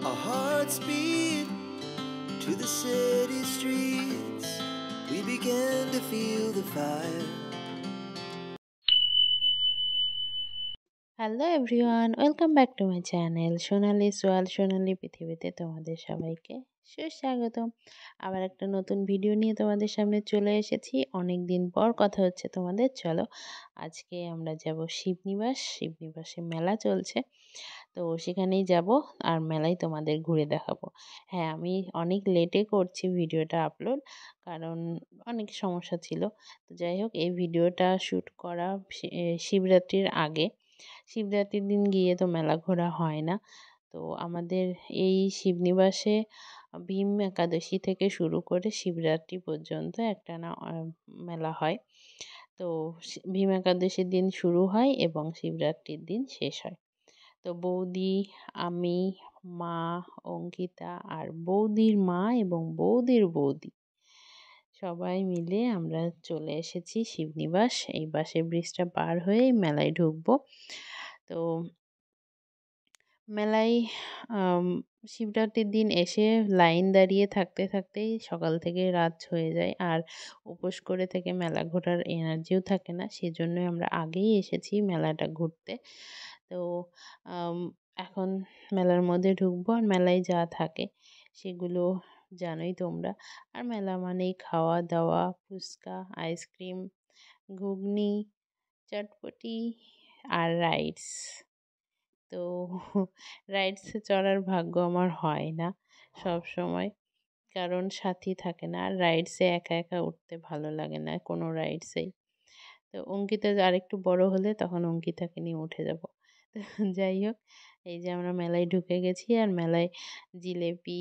Our hearts beat to the city streets. We began to feel the fire. Hello everyone, welcome back to my channel Sonali সোয়াল সোনালি পৃথিবীতে তোমাদের সবাইকে সুস্বাগতম। আবার একটা নতুন ভিডিও নিয়ে তোমাদের সামনে চলে এসেছি। অনেক দিন পর কথা হচ্ছে তোমাদের। চলো আজকে আমরা যাব শিবনিবাসে মেলা চলছে, তো সেখানেই যাব আর মেলায় তোমাদের ঘুরে দেখাবো। হ্যাঁ, আমি অনেক লেটে করছি ভিডিওটা আপলোড, কারণ অনেক সমস্যা ছিল। তো যাই হোক, এই ভিডিওটা শ্যুট করা শিবরাত্রির আগে। শিবরাত্রির দিন গিয়ে তো মেলা ঘোরা হয় না। তো আমাদের এই শিবনিবাসে ভীম একাদশী থেকে শুরু করে শিবরাত্রি পর্যন্ত একটানা মেলা হয়। তো ভীম একাদশীর দিন শুরু হয় এবং শিবরাত্রির দিন শেষ হয়। তো বৌদি, আমি, মা, অঙ্কিতা আর বৌদির মা এবং বৌদির বৌদি সবাই মিলে আমরা চলে এসেছি শিবনিবাস। এই বাসের ব্রিজটা পার হয়েই মেলায় ঢুকবো। তো মেলায় শিবরাত্রির দিন এসে লাইন দাঁড়িয়ে থাকতে থাকতেই সকাল থেকে রাত হয়ে যায়, আর উপোস করে থেকে মেলা ঘোরার এনার্জিও থাকে না। সেজন্যই আমরা আগেই এসেছি মেলাটা ঘুরতে। তো এখন মেলার মধ্যে ঢুকবো, আর মেলায় যা থাকে সেগুলো জানোই তোমরা। আর মেলা মানেই খাওয়া দাওয়া, ফুচকা, আইসক্রিম, ঘুগনি, চটপটি আর রাইডস। তো রাইডসে চড়ার ভাগ্য আমার হয় না সব সময়, কারণ সাথী থাকে না। আর রাইডসে একা একা উঠতে ভালো লাগে না কোনো রাইডসেই। তো অঙ্কিতা আরেকটু বড় হলে তখন অঙ্কিতাকে নিয়ে উঠে যাব। তো যাই হোক, এই যে আমরা মেলায় ঢুকে গেছি, আর মেলায় জিলেপি,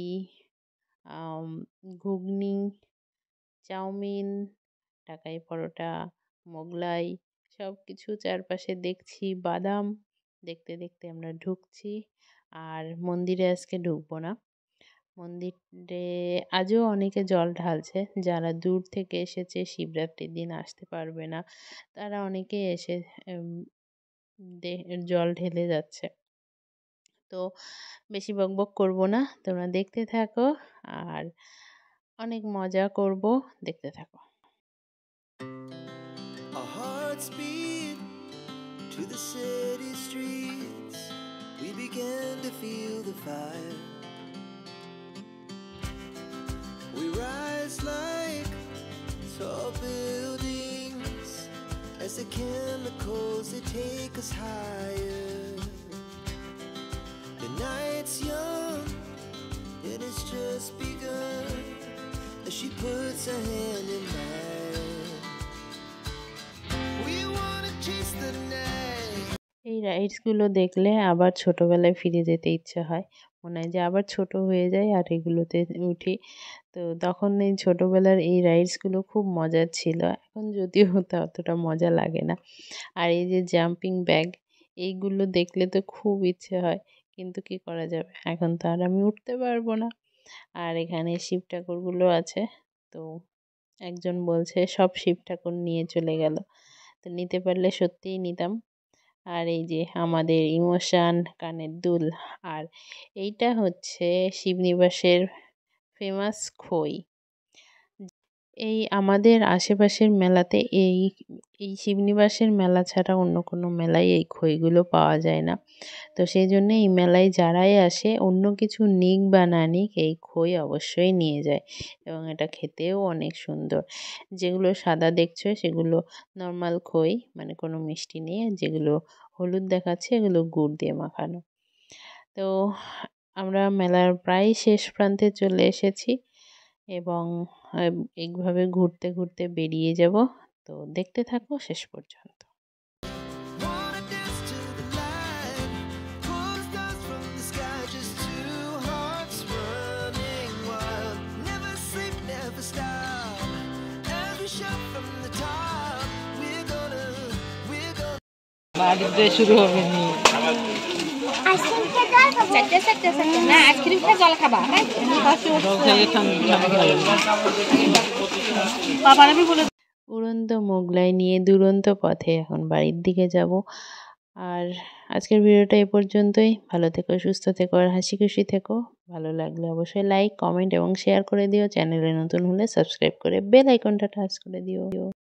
ঘুগনি, চাউমিন, ঢাকাই পরোটা, মোগলাই সব কিছু চারপাশে দেখছি। বাদাম দেখতে দেখতে আমরা ঢুকছি। আর মন্দিরে আজকে ঢুকবো না। মন্দিরে আজও অনেকে জল ঢালছে, যারা দূর থেকে এসেছে শিবরাত্রির দিন আসতে পারবে না, তারা অনেকে এসে জল ঢেলে যাচ্ছে। তো বেশি বকবক করব না, তোমরা দেখতে থাকো আর অনেক মজা করব, দেখতে থাকো। Our hearts beat to the city streets. We began to feel the fire. We rise like tall buildings as the chemicals they take us higher. The night's young and it's just begun as she puts her hand in mine. We wanna chase the night. এই রাইডসগুলো দেখলে আবার ছোটবেলায় ফিরে যেতে ইচ্ছে হয়। মনে হয় যে আবার ছোট হয়ে যায় আর এগুলোতে উঠি। তো তখন এই ছোটবেলার এই রাইডসগুলো খুব মজার ছিল। এখন যদিও অতটা মজা লাগে না। আর এই যে জাম্পিং ব্যাগ, এইগুলো দেখলে তো খুব ইচ্ছে হয়, কিন্তু কি করা যাবে, এখন তো আর আমি উঠতে পারবো না। আর এখানে শিব ঠাকুরগুলো আছে। তো একজন বলছে সব শিব ঠাকুর নিয়ে চলে গেল, তো নিতে পারলে সত্যিই নিতাম। আর এই যে আমাদের ইমোশান, কানের দুল। আর এইটা হচ্ছে শিবনিবাসের ফেমাস খই। এই আমাদের আশেপাশের মেলাতে এই এই শিবনিবাসের মেলা ছাড়া অন্য কোনো মেলায় এই খইগুলো পাওয়া যায় না। তো সেই জন্য এই মেলায় যারাই আসে, অন্য কিছু নিক বা না নিক, এই খই অবশ্যই নিয়ে যায়। এবং এটা খেতেও অনেক সুন্দর। যেগুলো সাদা দেখছো সেগুলো নর্মাল খই, মানে কোনো মিষ্টি নেই। যেগুলো হলুদ দেখাচ্ছে এগুলো গুড় দিয়ে মাখানো। তো আমরা মেলার প্রায় শেষ প্রান্তে চলে এসেছি এবং এইভাবে ঘুরতে ঘুরতে বেরিয়ে যাব। তো দেখতে থাকো শেষ পর্যন্ত। Wanna dance to the light, pull stars from the sky, just two hearts running wild. Never sleep, never stop. As we shout from the top, we're gonna. বাড়িতে শুরু হবে নি। না আইসক্রিম খেয়ে জল খাবা। উড়ন্ত মোগলাই নিয়ে দুরন্ত পথে এখন বাড়ির দিকে যাব। আর আজকের ভিডিওটা এ পর্যন্তই। ভালো থেকো, সুস্থ থেকো আর হাসি খুশি থেকো। ভালো লাগলে অবশ্যই লাইক, কমেন্ট এবং শেয়ার করে দিও। চ্যানেলে নতুন হলে সাবস্ক্রাইব করে বেল আইকনটা টাচ করে দিও।